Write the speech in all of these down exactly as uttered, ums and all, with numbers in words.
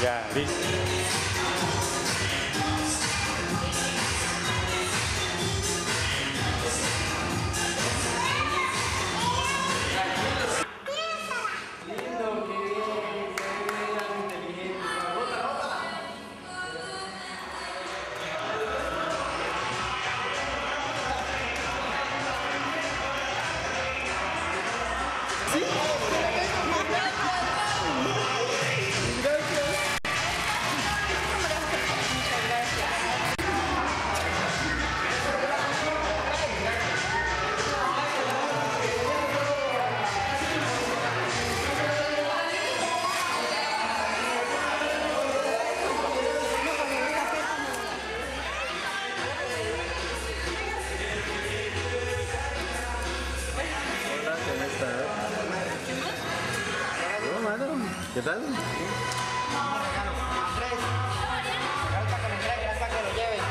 Ya, listo. ¿Qué tal? Andrés, falta que lo entregue, hasta que lo lleven.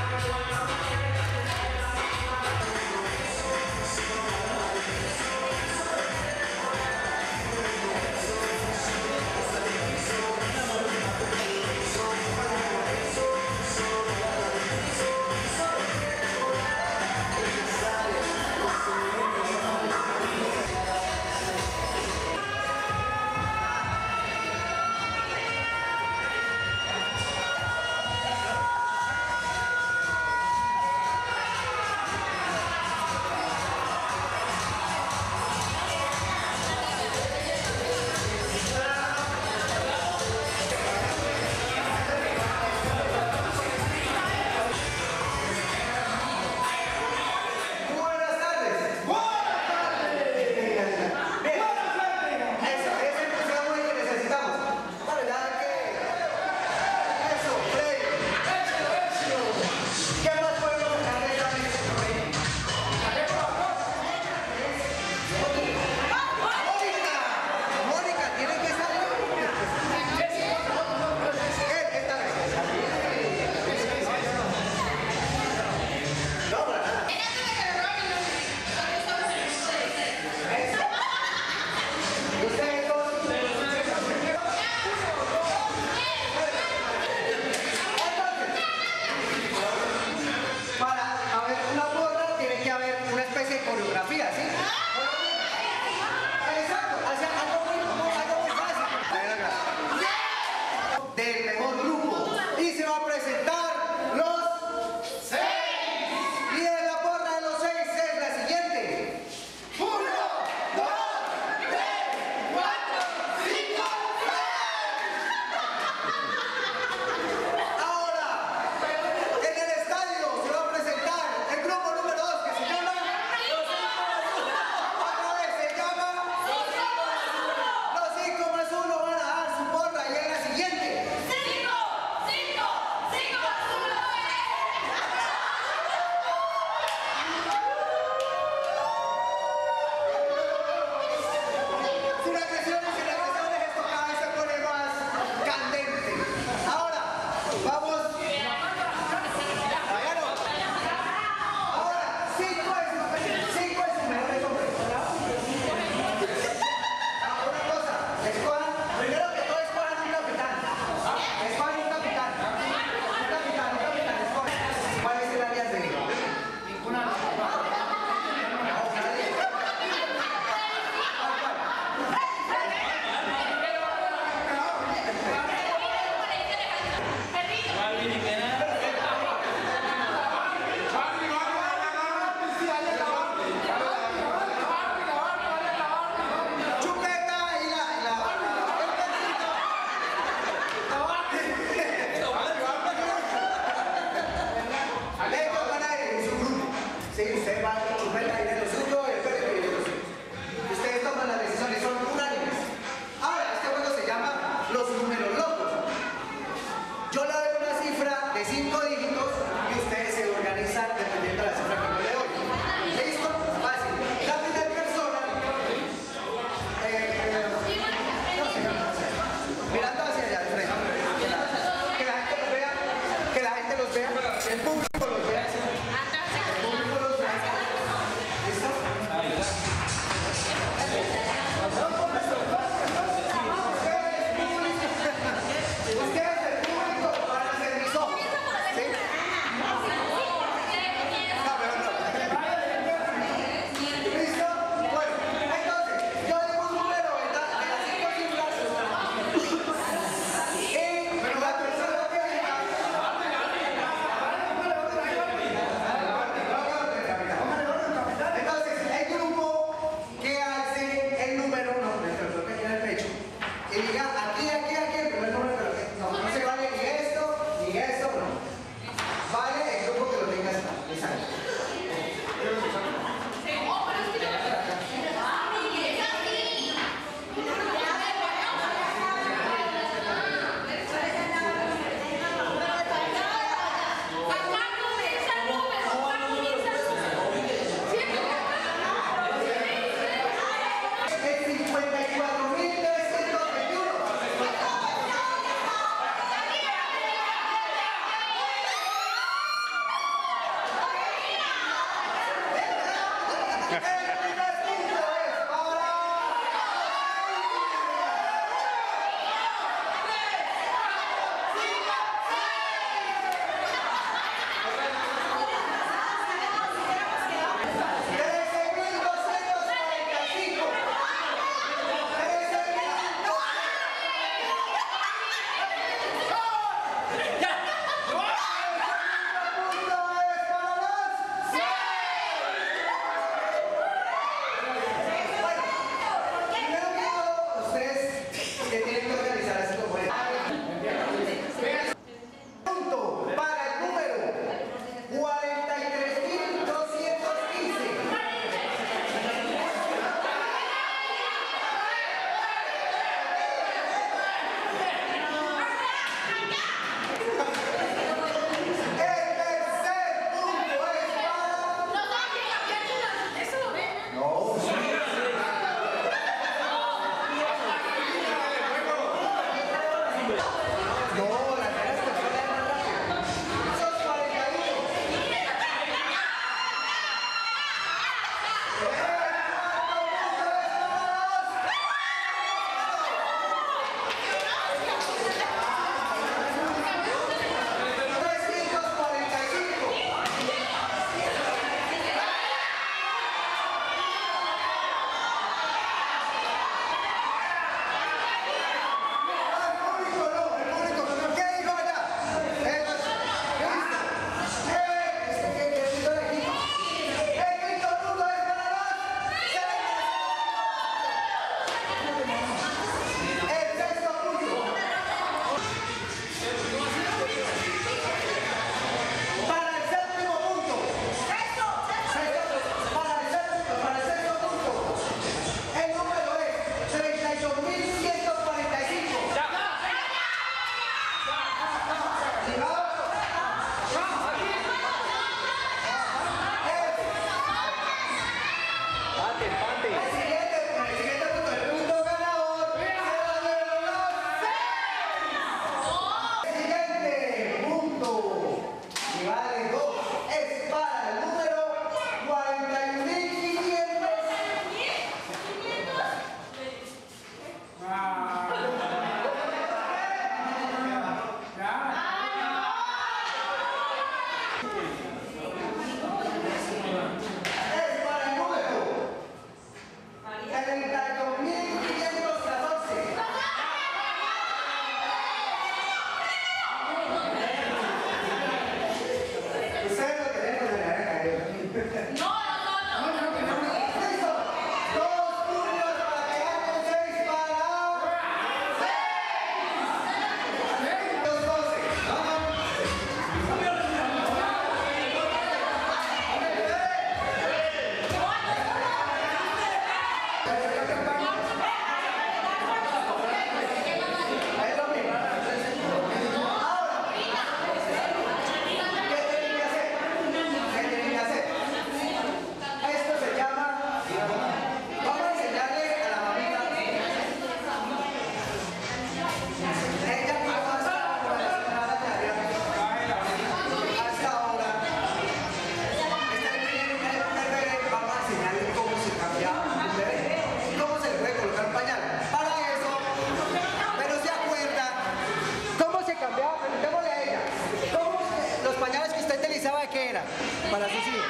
para sus hijos?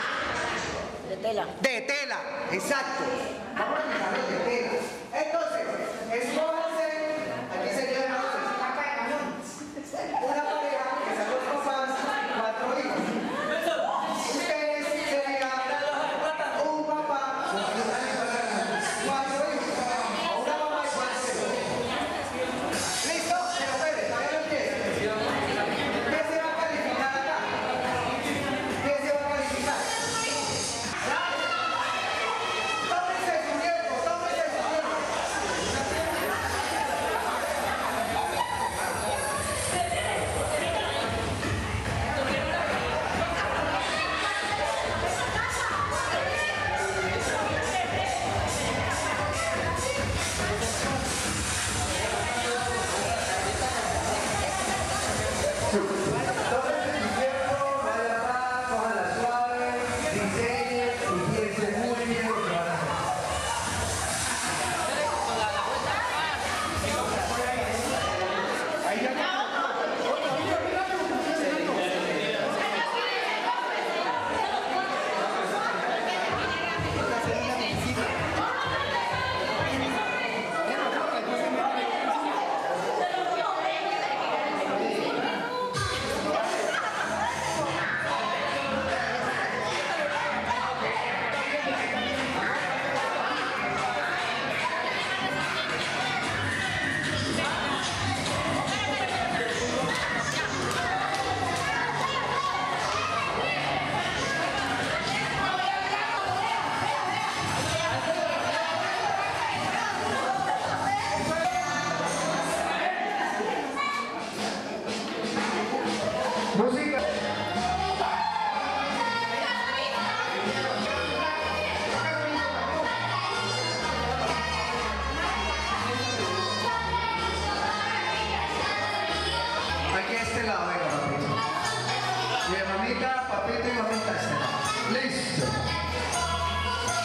De tela. De tela, exacto. Vamos a empezar los de tela. Entonces, escójanse, aquí sería entonces una pareja que sean los papás, cuatro hijos. Ustedes serían un papá, cuatro hijos, una mamá y cuatro hijos. ¿Listo? Pero espere, todavía no empieza. ¿Qué se va a calificar acá? ¿Qué se va a calificar? Tómense su tiempo, tómense su tiempo.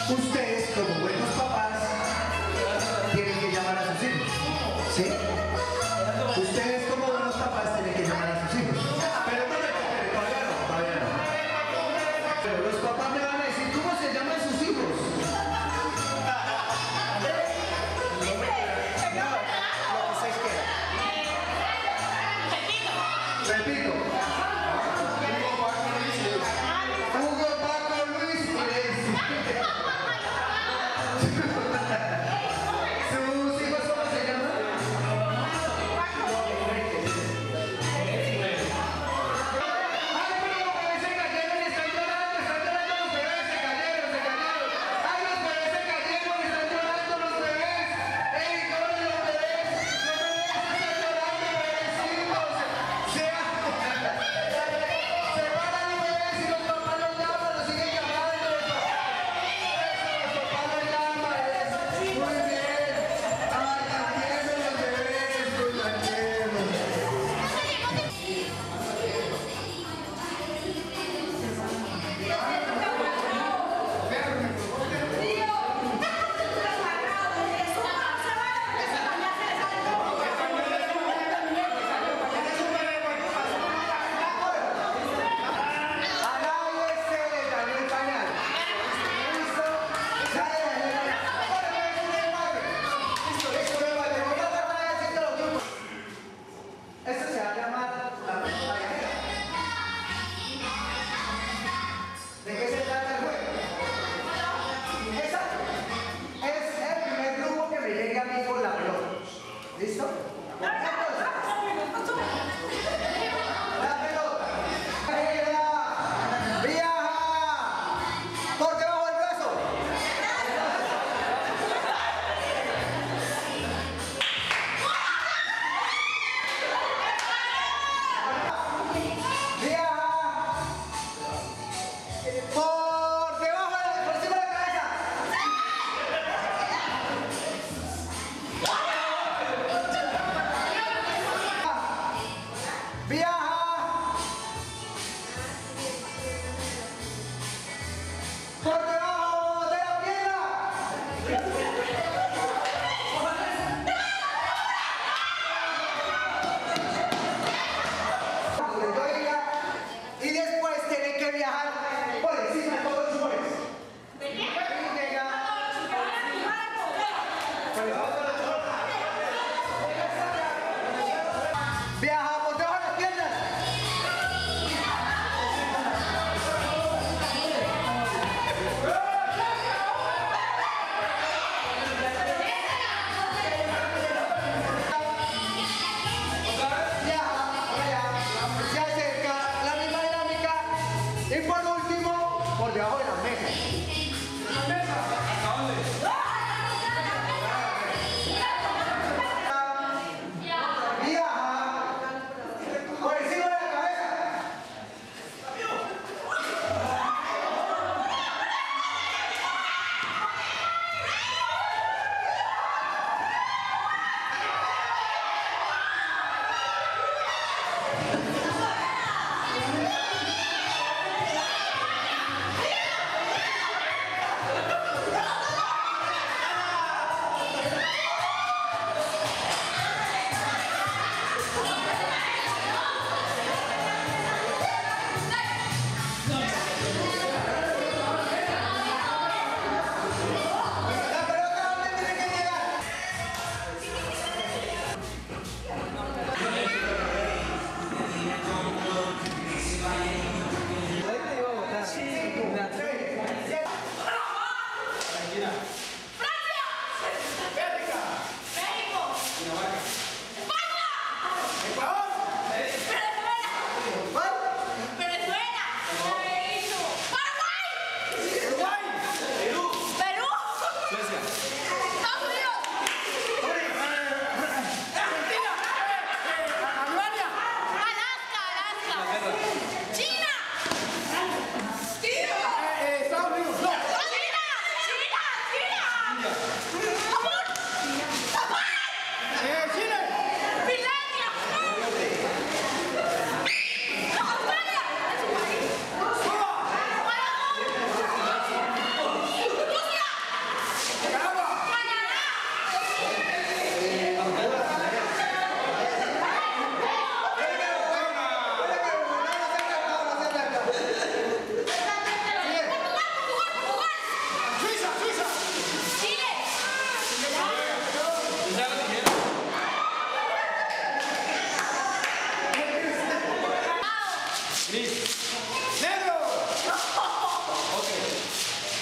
ustedes como buenos papás tienen que llamar a sus hijos. ¿Sí? Ustedes como buenos papás tienen que llamar a sus hijos. Pero no me espere, todavía no, todavía no. Pero los papás me van a decir, ¿cómo se llaman sus hijos? Repito. Hugo, Paco, Luis y Daisy. ¿Sus hijos cómo se llaman? ¡Ay, pero los bebés se cayeron! ¡Están llorando! ¡Están llorando los bebés! ¡Se cayeron! ¡Se cayeron! ¡Ay, los bebés se cayeron! ¡Están llorando los bebés! ¡Ey, corre los bebés! ¡Los bebés están llorando, bebecitos! ¡Se Se paran los bebés y los papás los llaman, los siguen llamando. Eso, los papás los llaman. Eso. Muy bien. Ay, tan tiernos los bebés, pues tan tiernos. A nadie se le dañó el pañal. ¿Listo? Nadie le dañó el pañal. Ahora me voy a decir madre. Listo, listo, me voy a voy a tratar de decirte lo mismo. Esto se va a llamar la pelota viajera. ¿De qué se trata el juego? Exacto. Es el primer grupo que me llegue a mí con la pelota. ¿Listo? Entonces, la pelota viaja, viaja por debajo del brazo. Viaja por debajo de por encima de la cabeza. Viaja por debajo de la pierna. Donde yo diga, y después tiene que viajar por encima de todos los muebles. Y llega viaja por debajo de las piernas. ¡Bravo!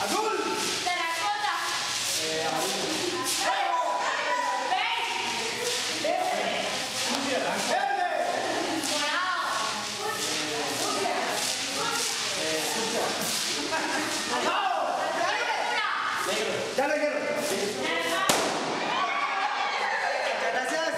Azul. Terracota. Eh, amarillo. Ya lo dijeron. Gracias.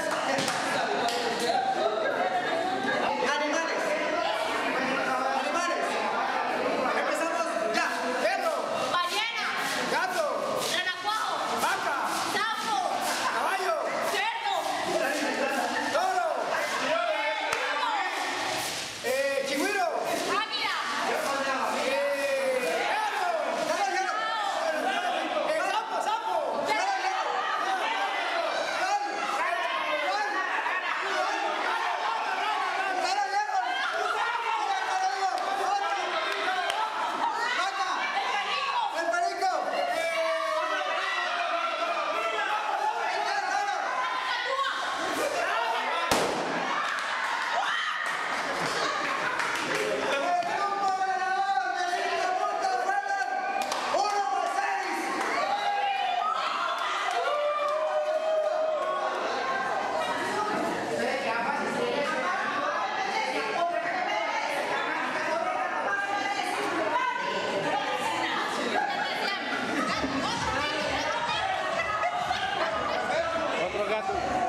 Animales. Animales. Empezamos ya. Perro. Ballena. Gato. Renacuajo. Vaca. Sapo. Caballo. Cerdo. Toro. Eh, chigüiro. Águila. Eh, perro. Ya lo dijeron. Eh, sapo, sapo. Ya lo dijeron. El perico. Otro gato.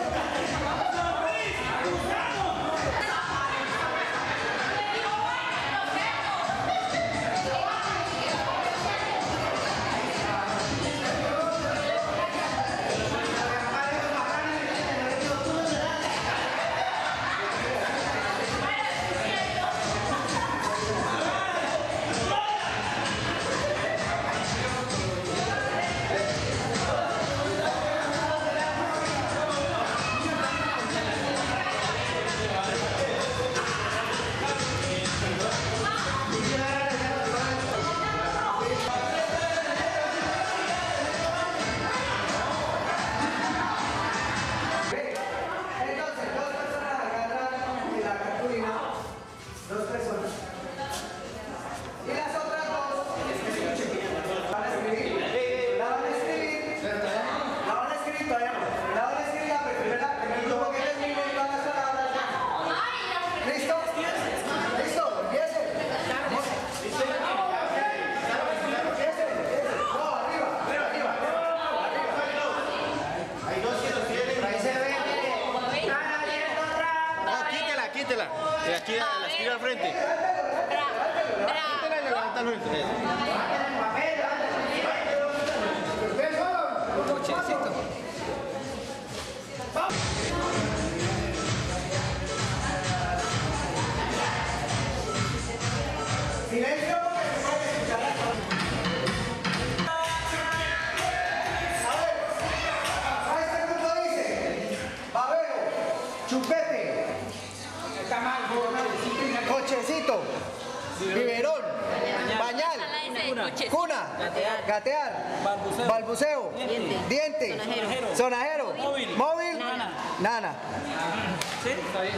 Entonces, dos personas agarran la cartulina, dos personas. Y las otras dos van a escribir. La van a escribir. La van a escribir todavía no. La van a escribir la primera, el grupo que termine y van a hacer ahora ya. ¿Listo? ¿Listo? Empiecen. Empiecen. No, arriba. Arriba, arriba. Hay dos que los tienen. Ahí se ve. No, quítela, quítela. Y aquí la escribe al frente. Quítela y levanta al frente. Cochecito. Silencio porque se puede escuchar la cosa. A ver, a este grupo dice babero, chupete, cochecito, biberón, bañal, cuna, gatear, balbuceo, diente, sonajero, móvil, nana. Sí, está bien.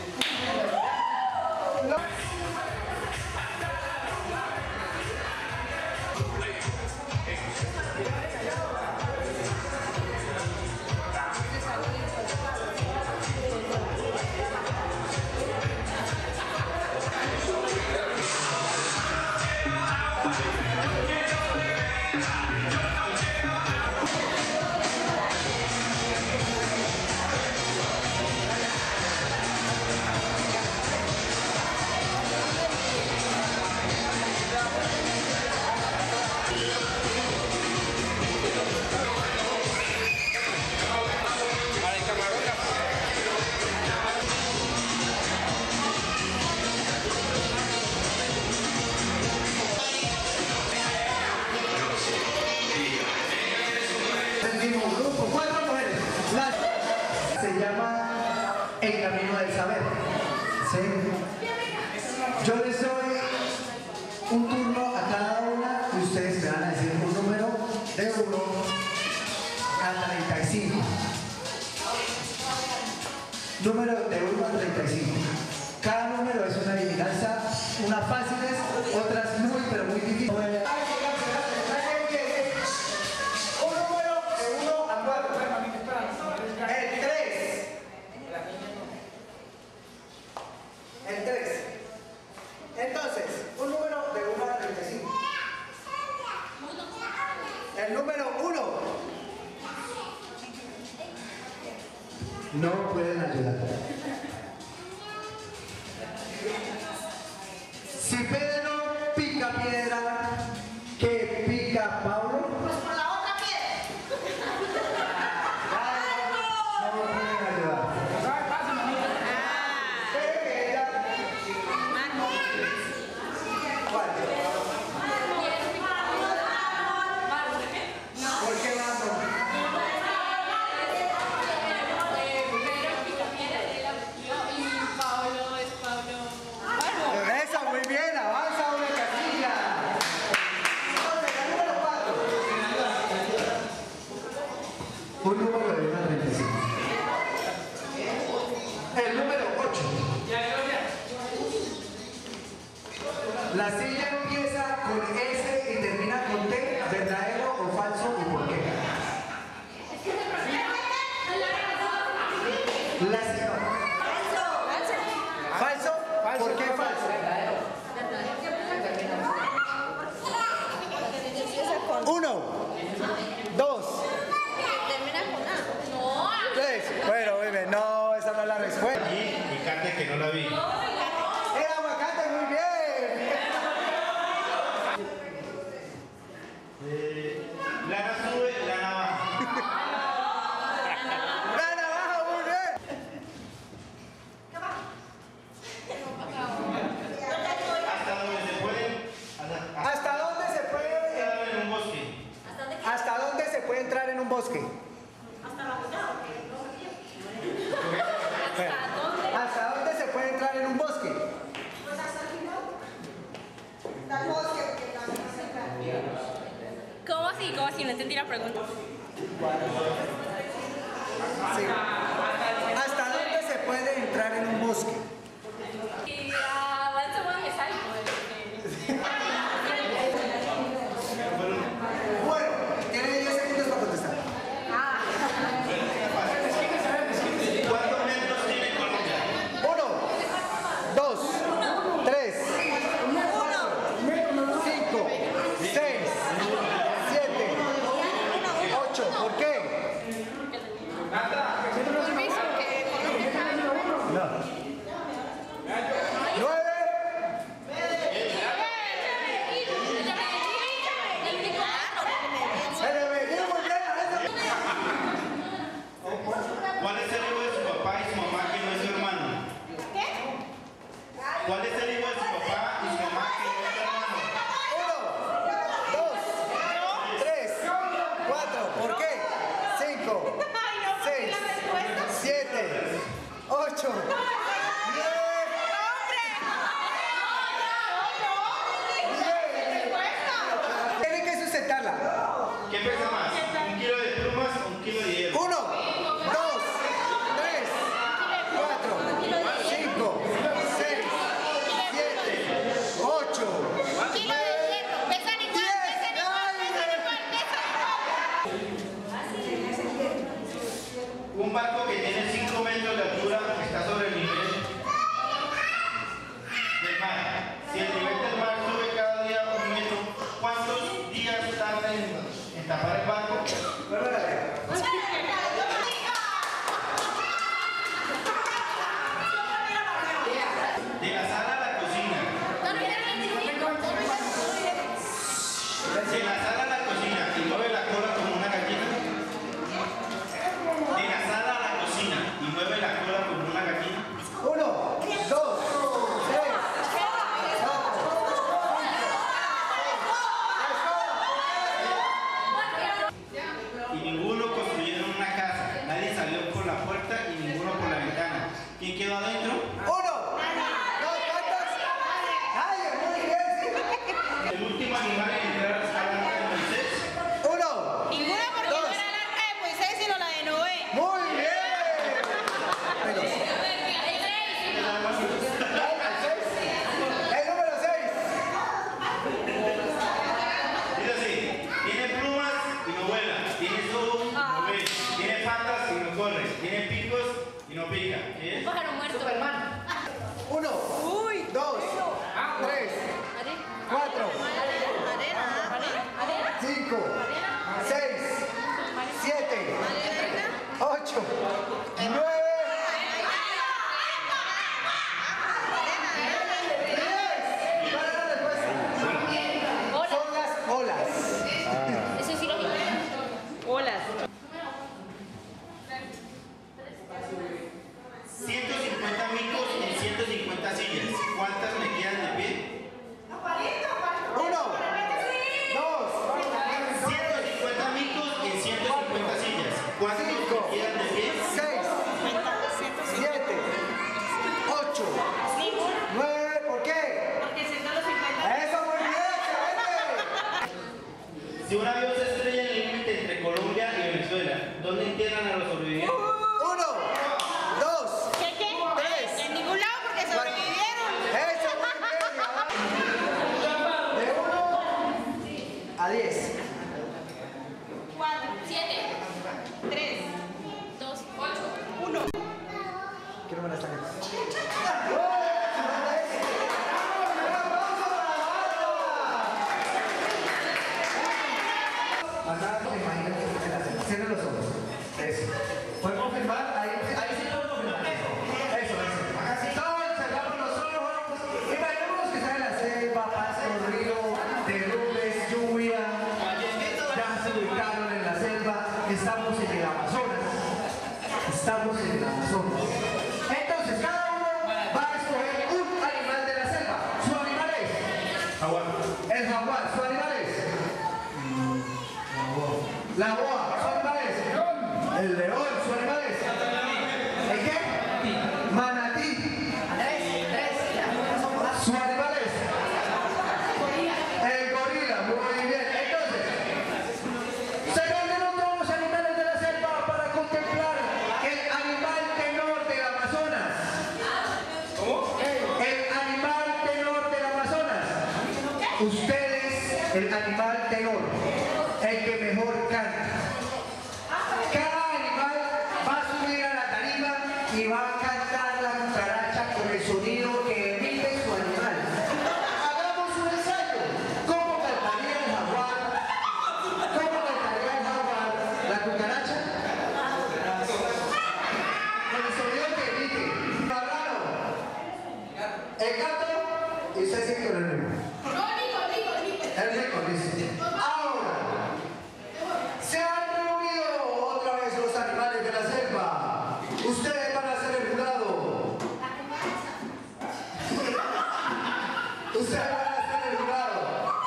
el camino del saber. ¿Sí? Yo les doy un turno a cada una y ustedes me van a decir un número de uno a treinta y cinco. Número de uno a treinta y cinco. Cada número es una adivinanza, unas fáciles, otras muy pero muy difíciles. El número uno. No pueden ayudar. Si Pedro pica piedra, ¿qué pica Pablo? Pues por la otra piedra. No pueden ayudar. Pero que ella... ¿Cuál? ¿Por qué Marco? Eso, muy bien, avanza una casilla. Entonces, el número cuatro. Un número de una treinta y cinco. El número ocho. La silla empieza con S y termina con T, ¿verdadero o falso y por qué? La silla. ¿Falso? ¿Por qué falso? Uno, dos, tres. Bueno, muy bien. No, esa no es la respuesta. Y, y cante que no la vi. ¡El aguacate, muy bien! Eh, Lana sube, lana baja. ¡La navaja, muy bien! Hasta donde se puede. Hasta, ¿Hasta dónde se puede, hasta en un bosque. hasta dónde se puede entrar en un bosque? ¿Hasta dónde se puede entrar en un bosque? ¿Cómo así? ¿Cómo así? No entendí la pregunta. Sí. ¿Hasta dónde se puede entrar en un bosque? Y avanza más me salgo. Bueno, tiene diez segundos para contestar. ¿Cuántos metros tiene Colombia? Uno, dos, tres, cinco, seis, siete, ocho. ¿Por qué? No. Nueve. Se le venía muy bien a eso. ¿Cuál es el hijo de su papá y su mamá que no es su hermano? ¿Cuál es el hijo de su papá y su mamá que no es su hermano? Uno, dos, tres, cuatro. ¿Por qué? Cinco, seis, siete, ocho, diez. Tienen que sustentarla. ¿Qué pesa más? ¿Un kilo de plumas o un kilo de hielo? Uno, dos, tres, cuatro, cinco, seis, siete, ocho, Kilo de hierro. Pesan igual, diez. pesan igual, pesan igual, pesan igual. Un barco que tiene cinco metros de altura está sobre el nivel del mar. Si el nivel del mar sube cada día un metro, ¿cuántos días tarda en, en tapar el barco? De la sala a la cocina. De la sala a la cocina y mueve la cola como una gallina. De la sala a la cocina y mueve la cola como una gallina. Uno, dos, tres, Y ninguno construyeron una casa. Nadie salió por la puerta y ninguno por la ventana. ¿Quién quedó adentro? uno, dos, ¿cuántos? Nadie, muy bien, sí. El último animal en entrar al arca de Moisés. Uno, Ninguna porque no era el arca de Moisés, sino la de Noé. muy bien. Pero, el número seis. Dice así, tiene plumas y no vuela, tiene ojos y no ve, tiene patas y no corre, tiene picos y no pica. ¿Qué es? Pájaro muerto. Uno, dos, tres, cuatro, cinco, Eso sí lo vi. Olas. ciento cincuenta micos en ciento cincuenta sillas. ¿Cuántas me quedan de pie? Uno, dos, ciento cincuenta micos en ciento cincuenta sillas. ¿Cuántos me quedan de pie? seis, siete, ocho, nueve. ¿Por qué? Porque se están los cincuenta. Eso, muy bien, excelente. Si un avión se estrella en el límite entre Colombia y Venezuela, ¿dónde entierran a los sobrevivientes? Uno, dos, ¿Qué, qué? Tres. En ningún lado porque sobrevivieron. eso, muy bien. De uno a diez. Cuatro, siete, tres, dos, ocho, uno. ¿Qué número está acá? Acá me imagino que se la hacen. Cierren los ojos. Eso. ¿Pueden confirmar? Ahí, ahí sí pueden confirmar. Eso, eso. Todos cerramos los ojos. Imaginemos que está en la selva, pasa un río, derrumbes, lluvia. Ya se ubicaron en la selva. Estamos en el Amazonas. Estamos en el Amazonas. Entonces, cada uno va a escoger un animal de la selva. Su animal es Jaguar. el jaguar. Su animal es la boa. Su animal es el león. Su animal es ¿el qué? Manatí. Su animal es el gorila. Muy bien. Entonces, se venden todos los animales de la selva para contemplar el animal tenor del Amazonas. ¿Cómo? El animal tenor del Amazonas. Ustedes, el animal tenor, el que mejor canta. Cada animal va a subir a la tarima y va a cantar la cucaracha con el sonido que emite su animal. Hagamos un ensayo. ¿Cómo cantaría el jaguar? ¿Cómo cantaría el jaguar la cucaracha? Con el sonido que emite. Marrano. El gato y usted sigue con el mismo. El rico, dice. Ahora, se han reunido otra vez los animales de la selva. Ustedes van a ser el jurado. Ustedes van a ser el jurado.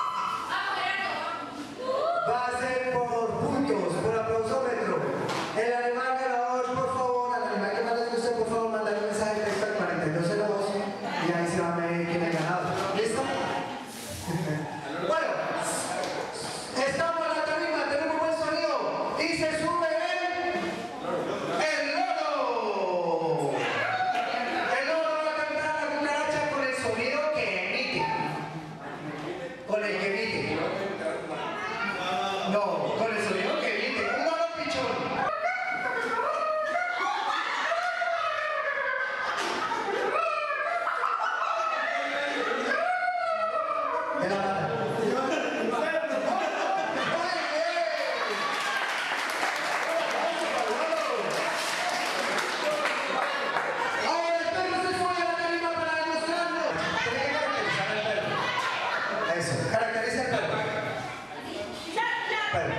Va a ser por puntos, por aplausómetro. El animal ganador, por favor, al animal que más les guste, por favor, mandar un mensaje de texto al cuarenta y dos cero dos y ahí se va a ver quién ha ganado. ¿Listo? Bueno, estamos en la tarima, tenemos buen sonido y se sube el, el loro. El loro va a cantar la cucaracha con el sonido que emite. Con el que emite. No, con el sonido que emite. Un loro pichón. De la mano. Ahora el perro se sube a la tarima para demostrarlo. Tiene que caracterizar al perro. Eso, caracteriza al perro. Perro.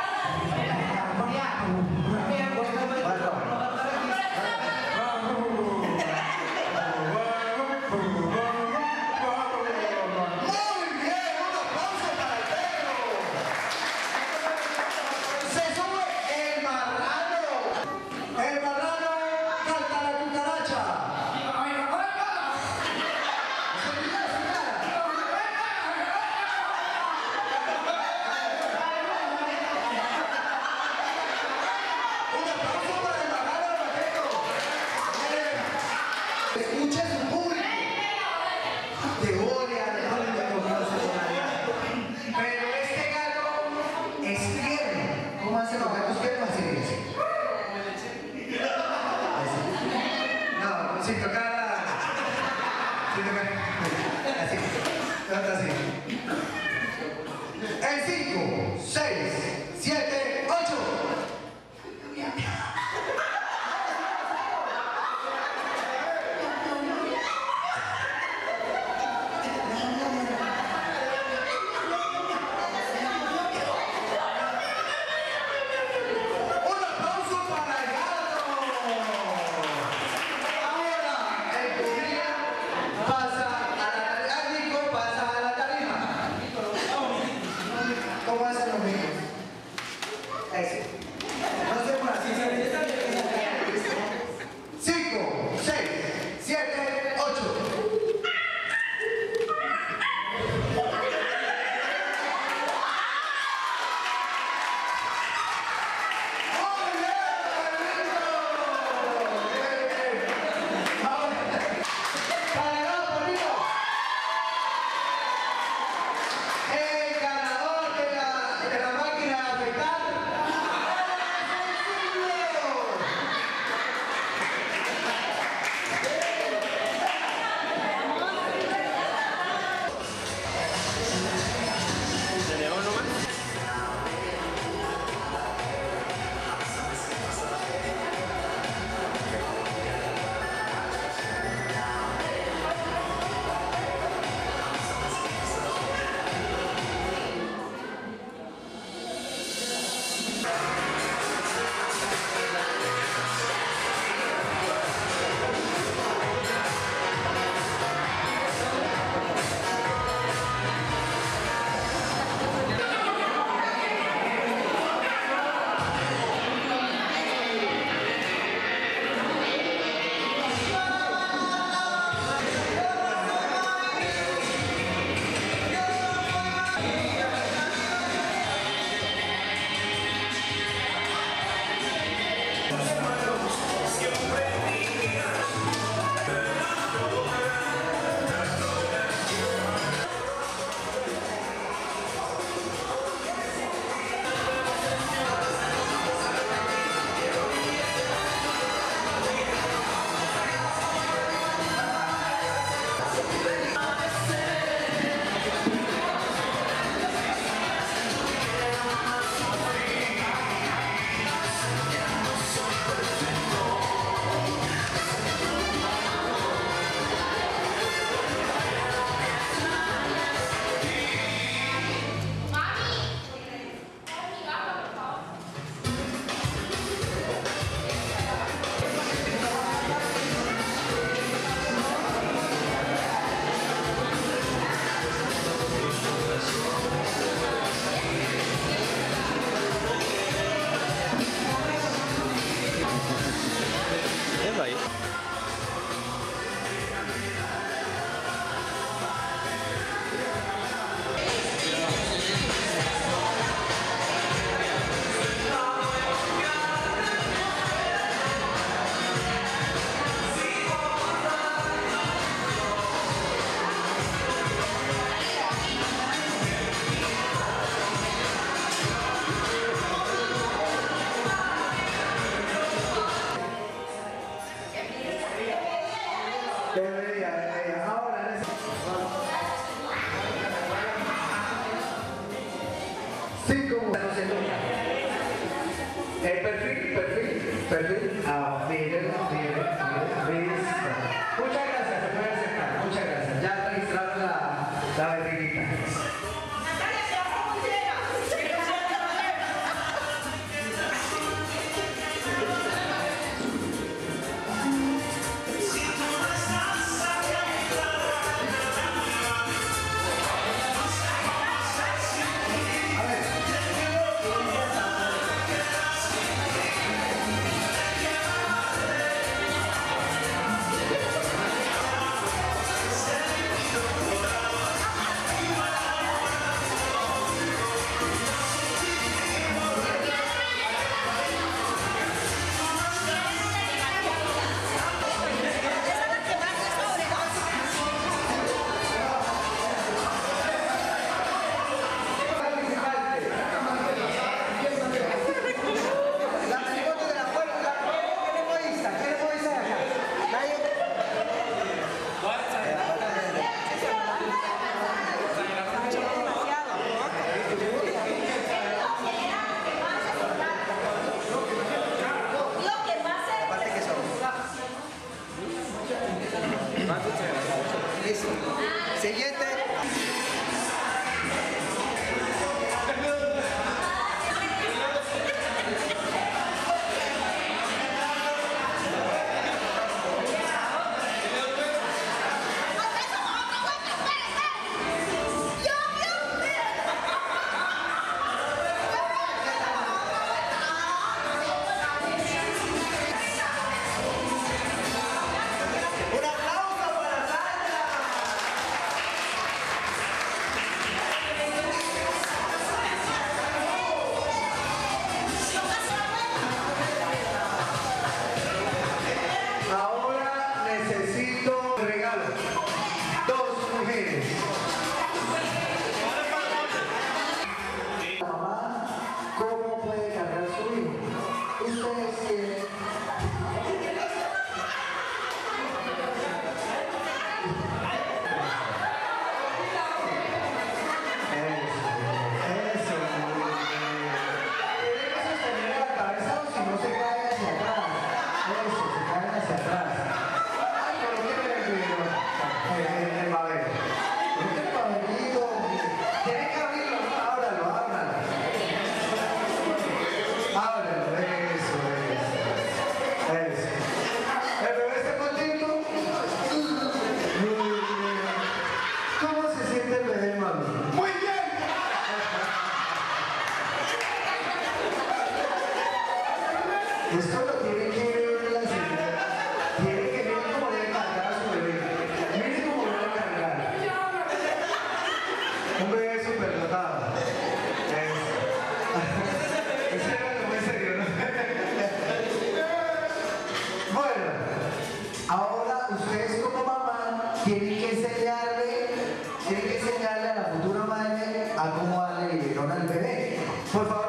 Muy bien, un aplauso para el perro. Se sube el marrano. El marrano canta la cucaracha. Ese. No se por así. Cinco, seis, siete, ocho. El perfil, perfil, perfil. Ah, miren, miren, miren, miren. Muchas gracias, se pueden acercar, muchas gracias. Ya registraron la, la bebidita. Esto lo tiene que ver la señora. Tiene que ver cómo debe cargar a su bebé. Miren cómo debe cargar. Un bebé superdotado. Ese era muy serio, ¿no? Bueno, ahora ustedes como mamá tienen que enseñarle, tienen que enseñarle a la futura madre a cómo darle biberón al bebé. Por favor.